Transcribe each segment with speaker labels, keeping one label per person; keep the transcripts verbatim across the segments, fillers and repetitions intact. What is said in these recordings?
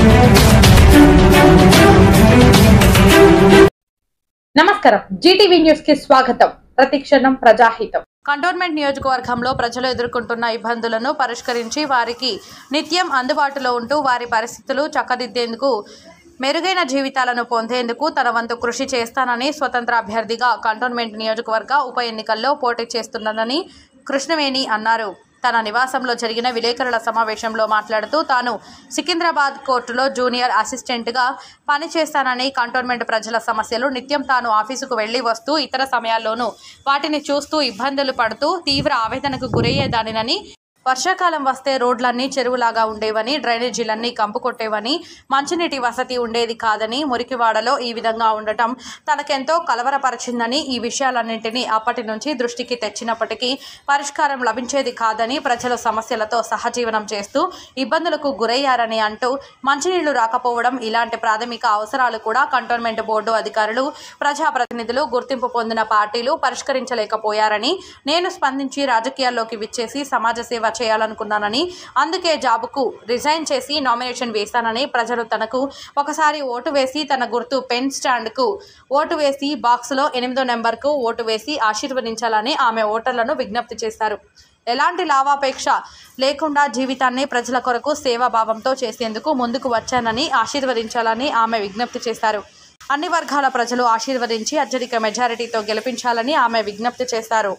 Speaker 1: నమస్కారం, Zee TV news కి స్వాగతం. ప్రతిక్షణం ప్రజాహితం.
Speaker 2: కంటోన్మెంట్ నియోజకవర్గంలో ప్రజలు ఎదుర్కొంటున్న ఇబ్బందులను పరిష్కరించి వారికి నిత్యం అందుబాటులో ఉంటూ వారి పరిస్థితులు చక్కదిద్దేందుకు మెరుగైన జీవితాలను పొందేందుకు తన వంతు కృషి చేస్తానని స్వతంత్ర అభ్యర్థిగా కంటోన్మెంట్ నియోజకవర్గ ఉప ఎన్నికల్లో పోటీ చేస్తున్నదని కృష్ణవేణి అన్నారు. తన నివాసంలో జరిగిన విలేకరుల సమావేశంలో మాట్లాడుతూ తాను సికింద్రాబాద్ కోర్టులో జూనియర్ అసిస్టెంట్గా పనిచేస్తానని, కంటోన్మెంట్ ప్రజల సమస్యలు నిత్యం తాను ఆఫీసుకు వెళ్లి వస్తూ ఇతర సమయాల్లోనూ వాటిని చూస్తూ ఇబ్బందులు పడుతూ తీవ్ర ఆవేదనకు గురయ్యేదానినని, వర్షాకాలం వస్తే రోడ్లన్నీ చెరువులాగా ఉండేవని, డ్రైనేజీలన్నీ కంపు కొట్టేవని, మంచినీటి వసతి ఉండేది కాదని, మురికివాడలో ఈ విధంగా ఉండటం తనకెంతో కలవరపరిచిందని, ఈ విషయాలన్నింటినీ అప్పటి నుంచి దృష్టికి తెచ్చినప్పటికీ పరిష్కారం లభించేది కాదని, ప్రజల సమస్యలతో సహజీవనం చేస్తూ ఇబ్బందులకు గురయ్యారని అంటూ, మంచినీళ్లు రాకపోవడం ఇలాంటి ప్రాథమిక అవసరాలు కూడా కంటోన్మెంట్ బోర్డు అధికారులు, ప్రజాప్రతినిధులు, గుర్తింపు పొందిన పార్టీలు పరిష్కరించలేకపోయారని, నేను స్పందించి రాజకీయాల్లోకి విచ్చేసి సమాజ సేవ చేయాలనుకున్నానని, అందుకే జాబుకు రిజైన్ చేసి నామినేషన్ వేశానని, ప్రజలు తనకు ఒకసారి ఓటు వేసి తన గుర్తు పెన్ స్టాండ్కు ఓటు వేసి బాక్సులో ఎనిమిదో నెంబర్కు ఓటు వేసి ఆశీర్వదించాలని ఆమె ఓటర్లను విజ్ఞప్తి చేశారు. ఎలాంటి లాభాపేక్ష లేకుండా జీవితాన్ని ప్రజల కొరకు సేవాభావంతో చేసేందుకు ముందుకు వచ్చానని, ఆశీర్వదించాలని ఆమె విజ్ఞప్తి చేశారు. అన్ని వర్గాల ప్రజలు ఆశీర్వదించి అత్యధిక మెజారిటీతో గెలిపించాలని ఆమె విజ్ఞప్తి చేశారు.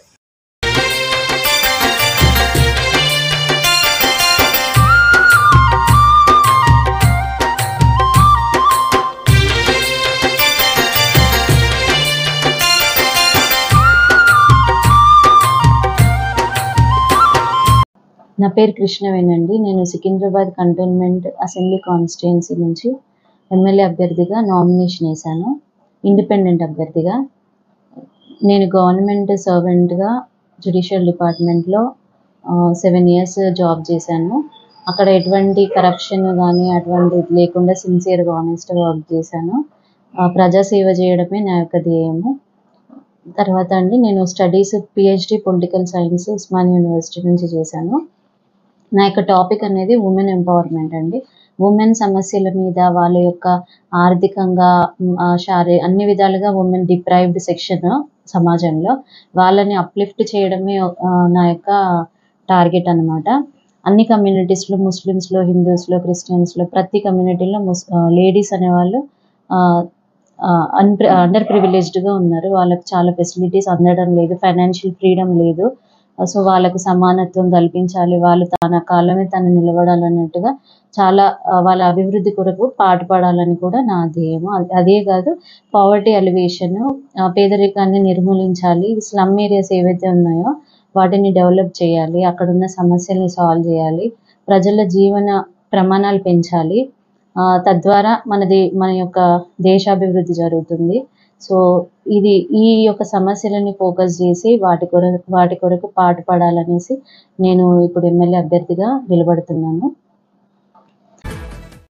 Speaker 3: నా పేరు కృష్ణవేణి. నేను సికింద్రాబాద్ కంటోన్మెంట్ అసెంబ్లీ కాన్స్టిట్యుయెన్సీ నుంచి ఎమ్మెల్యే అభ్యర్థిగా నామినేషన్ వేశాను. ఇండిపెండెంట్ అభ్యర్థిగా. నేను గవర్నమెంట్ సర్వెంట్గా జ్యుడిషియల్ డిపార్ట్మెంట్లో సెవెన్ ఇయర్స్ జాబ్ చేశాను. అక్కడ ఎటువంటి కరప్షన్ కానీ అటువంటిది లేకుండా సిన్సియర్గా ఆనెస్ట్గా వర్క్ చేశాను. ప్రజాసేవ చేయడమే నా యొక్క ధ్యేయము. తర్వాత అండి నేను studies PhD political science Osmania university నుంచి చేశాను. నా యొక్క టాపిక్ అనేది ఉమెన్ ఎంపవర్మెంట్ అండి. ఉమెన్ సమస్యల మీద, వాళ్ళ యొక్క ఆర్థికంగా, శారీ అన్ని విధాలుగా ఉమెన్ డిప్రైవ్డ్ సెక్షన్ సమాజంలో వాళ్ళని అప్లిఫ్ట్ చేయడమే నా యొక్క టార్గెట్ అనమాట. అన్ని కమ్యూనిటీస్లో, ముస్లిమ్స్లో, హిందూస్లో, క్రిస్టియన్స్లో ప్రతి కమ్యూనిటీలో ముస్ లేడీస్ అనేవాళ్ళు అన్ప్రి అండర్ ప్రివిలేజ్డ్గా ఉన్నారు. వాళ్ళకి చాలా ఫెసిలిటీస్ అందడం లేదు, ఫైనాన్షియల్ ఫ్రీడమ్ లేదు. సో వాళ్ళకు సమానత్వం కల్పించాలి, వాళ్ళు తన కాళ్ళ మీద తను నిలబడాలన్నట్టుగా చాలా వాళ్ళ అభివృద్ధి కొరకు పాటుపడాలని కూడా నా ధ్యేయము. అదే కాదు, పావర్టీ ఎలివేషన్, పేదరికాన్ని నిర్మూలించాలి, స్లమ్ ఏరియాస్ ఏవైతే ఉన్నాయో వాటిని డెవలప్ చేయాలి, అక్కడున్న సమస్యల్ని సాల్వ్ చేయాలి, ప్రజల జీవన ప్రమాణాలు పెంచాలి. తద్వారా మనది మన యొక్క దేశాభివృద్ధి జరుగుతుంది. సో ఇది ఈ యొక్క సమస్యలని ఫోకస్ చేసి వాటి కొరకు వాటి కొరకు పాటుపడాలనేసి నేను ఇప్పుడు ఎమ్మెల్యే అభ్యర్థిగా నిలబడుతున్నాను.